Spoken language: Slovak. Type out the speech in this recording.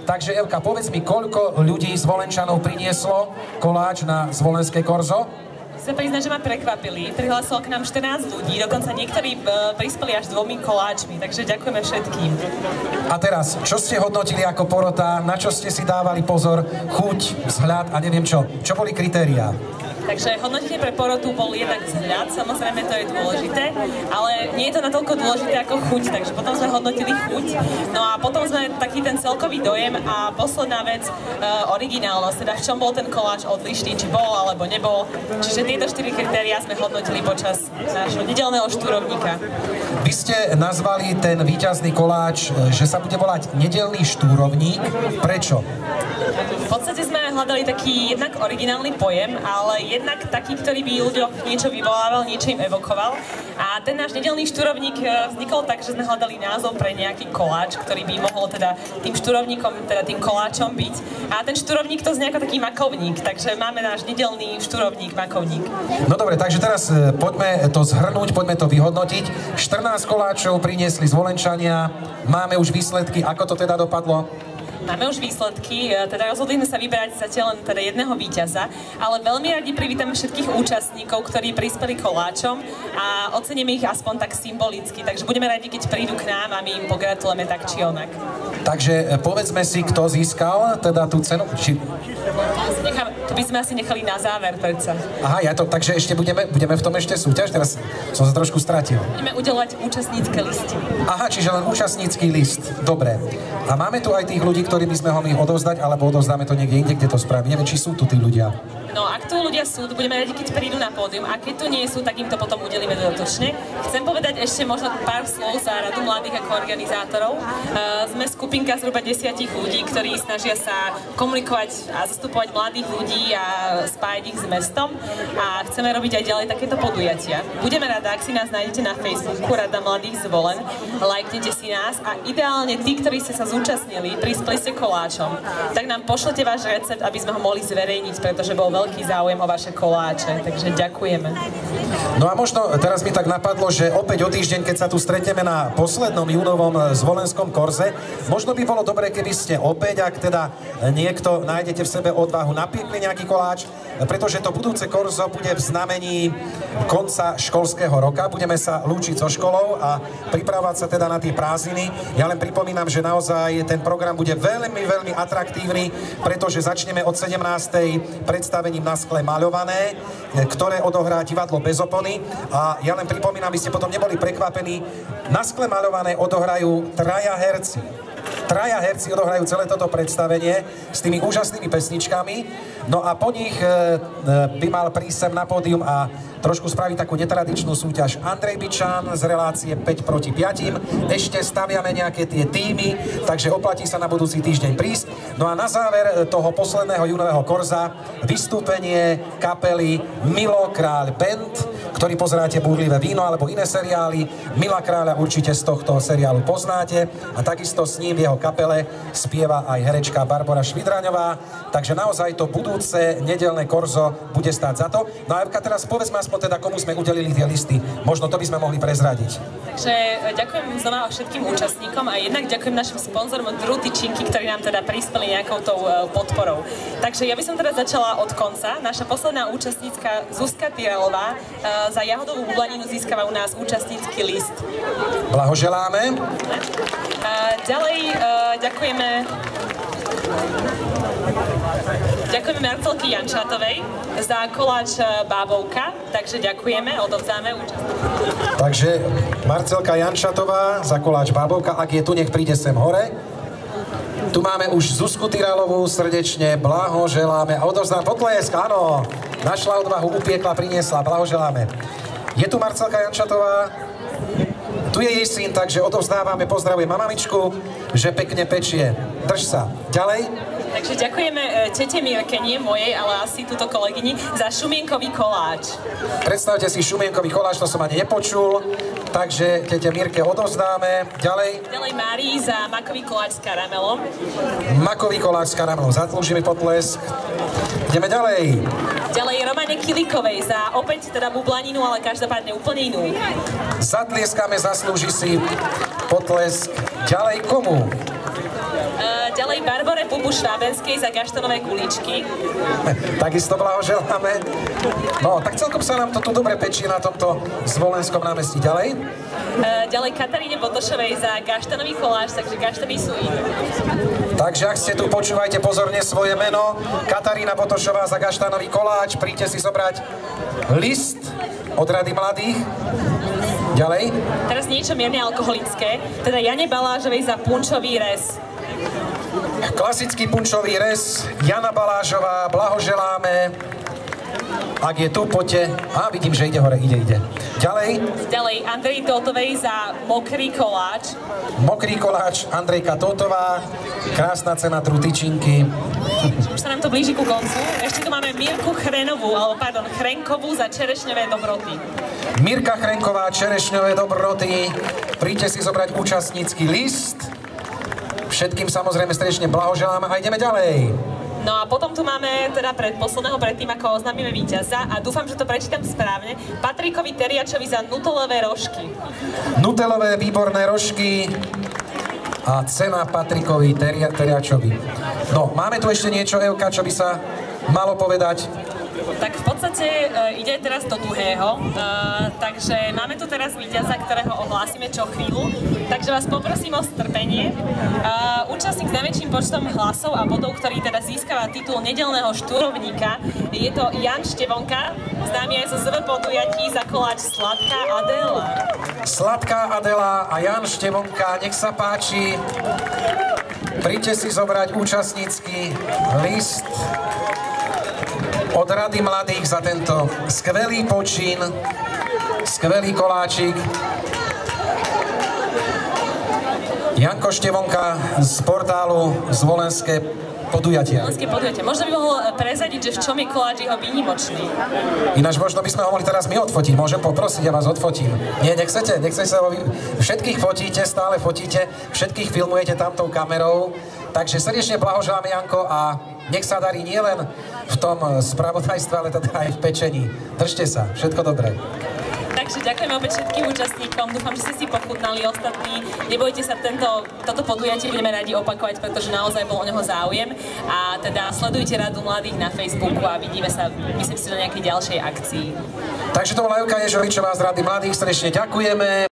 Takže Evka, povedz mi, koľko ľudí z Volenčanov prinieslo koláč na Zvolenské korzo? Chcem priznať, že ma prekvapili. Prihlásilo k nám 14 ľudí, dokonca niektorí prispeli až 2 koláčmi, takže ďakujeme všetkým. A teraz, čo ste hodnotili ako porota, na čo ste si dávali pozor, chuť, vzhľad a neviem čo? Čo boli kritériá? Takže hodnotenie pre porotu bol jednak vzhľad, samozrejme to je dôležité, ale nie je to natoľko dôležité ako chuť, takže potom sme hodnotili chuť. No a potom sme taký ten celkový dojem a posledná vec, originálnosť, teda v čom bol ten koláč odlišný, či bol alebo nebol. Čiže tieto 4 kritériá sme hodnotili počas nášho nedeľného štúrovníka. Vy ste nazvali ten víťazný koláč, že sa bude volať nedeľný štúrovník. Prečo? V podstate sme hľadali taký jednak originálny pojem, ale jednak taký, ktorý by ľuďom niečo vyvolával, niečo im evokoval. A ten náš nedeľný štúrovník vznikol tak, že sme hľadali názov pre nejaký koláč, ktorý by mohol teda tým štúrovníkom, teda tým koláčom byť. A ten štúrovník to znie ako taký makovník, takže máme náš nedeľný štúrovník, makovník. No dobre, takže teraz poďme to zhrnúť, poďme to vyhodnotiť. 14 koláčov priniesli Zvolenčania, máme už výsledky, ako to teda dopadlo? Máme už výsledky, teda rozhodli sme sa vyberať zatiaľ len teda jedného víťaza, ale veľmi radi privítame všetkých účastníkov, ktorí prispeli koláčom a oceníme ich aspoň tak symbolicky, takže budeme radi, keď prídu k nám a my im pogratulujeme tak či onak. Takže povedzme si, kto získal teda tú cenu? To by sme asi nechali na záver, predsa. Aha, takže ešte budeme v tom ešte súťaž? Teraz som sa trošku stratil. Budeme udeľovať účastnícke listy. Aha, čiže len účastnícky list. Dobre. A máme tu aj tých ľudí, ktorým by sme ho mohli odovzdať, alebo odovzdáme to niekde inde, kde to spravíme. Neviem, či sú tu tí ľudia. No, ak tu ľudia sú, budeme radi, keď prídu na pódium, a keď tu nie sú, tak im to potom udelíme dodatočne. Chcem povedať ešte možno pár slov za Radu mladých ako organizátorov. Sme skupinka zhruba 10 ľudí, ktorí snažia sa komunikovať a zastupovať mladých ľudí a spájať ich s mestom. A chceme robiť aj ďalej takéto podujatia. Budeme rada, ak si nás nájdete na Facebooku Rada mladých Zvolen, lajknite si nás a ideálne tí, ktorí ste sa zúčastnili, prispeli ste koláčom, tak nám pošlete váš recept, aby sme ho mohli zverejniť, pretože bol veľký záujem o vaše koláče, takže ďakujeme. No a možno teraz mi tak napadlo, že opäť o týždeň, keď sa tu stretneme na poslednom júnovom Zvolenskom korze, možno by bolo dobré, keby ste opäť, ak teda niekto nájdete v sebe odvahu, napiekli nejaký koláč, pretože to budúce korzo bude v znamení konca školského roka. Budeme sa lúčiť so školou a pripravovať sa teda na tie prázdniny. Ja len pripomínam, že naozaj ten program bude veľmi, veľmi atraktívny, pretože začneme od 17. predstavením Na skle maľované, ktoré odohrá divadlo Bez opony. A ja len pripomínam, aby ste potom neboli prekvapení, Na skle maľované odohrajú traja herci. Traja herci odohrajú celé toto predstavenie s tými úžasnými pesničkami. No a po nich by mal prísť sem na pódium a trošku spraviť takú netradičnú súťaž Andrej Bičan z relácie 5 proti 5. Ešte staviame nejaké tie týmy, takže oplatí sa na budúci týždeň prísť. No a na záver toho posledného júnového korza vystúpenie kapely Milo Kráľ Band, ktorý pozeráte Búrlivé víno alebo iné seriály. Mila Kráľa určite z tohto seriálu poznáte a takisto s ním v jeho kapele spieva aj herečka Barbora Švidraňová. Takže naozaj to budúce nedeľné korzo bude stáť za to. No a Evka, teraz povedzme aspoň teda, komu sme udelili tie listy. Možno to by sme mohli prezradiť. Takže ďakujem znova všetkým účastníkom a jednak ďakujem našim sponzorom Dru tyčinky, ktorí nám teda prispeli nejakou tou podporou. Takže ja by som teda začala od konca. Naša posledná účastníčka Zuzka Tyralová za jahodovú bublaninu získava u nás účastnícky list. Blahoželáme. Ďalej ďakujeme Marcelky Jančátovej za koláč Bábovka, takže ďakujeme, odovzdáme účastníkom. Takže Marcelka Jančátová za koláč Bábovka, ak je tu, nech príde sem hore. Tu máme už Zuzku Tyralovú, srdečne blahoželáme a odovzdám potlesk, áno, našla odvahu, upiekla, priniesla, blahoželáme. Je tu Marcelka Jančátová, tu je jej syn, takže odovzdávame, pozdravujem mamičku, že pekne pečie. Drž sa. Ďalej? Takže ďakujeme tete Mirke, nie mojej, ale asi túto kolegyni, za šumienkový koláč. Predstavte si šumienkový koláč, to som ani nepočul, takže tete Mirke odovzdáme. Ďalej? Ďalej Márii za makový koláč s karamelom. Makový koláč s karamelom, zatlúžime potlesk. Ideme ďalej. Ďalej Romane Kilikovej za opäť teda bublaninu, ale každopádne úplne inú. Zatlieskame, zaslúži si potlesk. Ďalej komu? Ďalej Barbore Bubu Švábenskej za gaštanové kuličky. Takisto blahoželáme. No, tak celkom sa nám to tu dobre pečí na tomto Zvolenskom námestí. Ďalej? Ďalej Kataríne Botošovej za gaštanový koláč, takže gaštany sú in. Takže ak ste tu, počúvajte pozorne svoje meno. Katarína Botošová za gaštanový koláč. Príďte si zobrať list od Rady mladých. Ďalej? Teraz niečo mierne alkoholické, teda Jane Balážovej za punčový rez. Klasický punčový rez, Jana Balážová, blahoželáme. Ak je tu, poďte. Á, vidím, že ide hore, ide. Ďalej? Ďalej Andrej Totovej za mokrý koláč. Mokrý koláč, Andrejka Totová. Krásna cena, trutyčinky. Už sa nám to blíži ku koncu. Ešte tu máme Mirku Chrenkovú za čerešňové dobroty. Mirka Chrenková, čerešňové dobroty. Príďte si zobrať účastnícky list. Všetkým samozrejme srdečne blahoželáme a ideme ďalej. No a potom tu máme teda predtým, ako oznámime víťaza, a dúfam, že to prečítam správne, Patrikovi Teriačovi za nutelové rožky. Nutelové výborné rožky a cena Patrikovi Teriačovi. No, máme tu ešte niečo, Evka, čo by sa malo povedať? Tak v podstate ide teraz do tuhého, takže máme tu teraz víťaza, ktorého ohlásime čo chvíľu, takže vás poprosím o strpenie. Účastník s najväčším počtom hlasov a bodov, ktorý teda získava titul nedeľného štúrovníka, je to Jan Števonka, známy aj zo ZV podujatí za koláč Sladká Adela. Sladká Adela a Jan Števonka, nech sa páči. Príďte si zobrať účastnícky list od Rady mladých za tento skvelý počin, skvelý koláčik. Janko Števonka z portálu Zvolenské podujatia. Zvolenské podujatia. Možno by mohol prezadiť, že v čom je koláč jeho výnimočný. Ináč možno by sme ho mohli teraz my odfotiť. Môžem poprosiť, ja vás odfotím. Nie, nechcete sa všetkých fotíte, stále fotíte, všetkých filmujete tamtou kamerou. Takže srdečne blahoželáme, Janko, a nech sa darí nielen v tom spravodajstve, ale teda aj v pečení. Držte sa, všetko dobré. Takže ďakujeme opäť všetkým účastníkom, dúfam, že ste si pochutnali ostatní. Nebojte sa, toto podujatie budeme radi opakovať, pretože naozaj bol o neho záujem. A teda sledujte Radu mladých na Facebooku a vidíme sa, myslím si, na nejakej ďalšej akcii. Takže to bola Evka Ježovičová z Rady mladých, srdečne ďakujeme.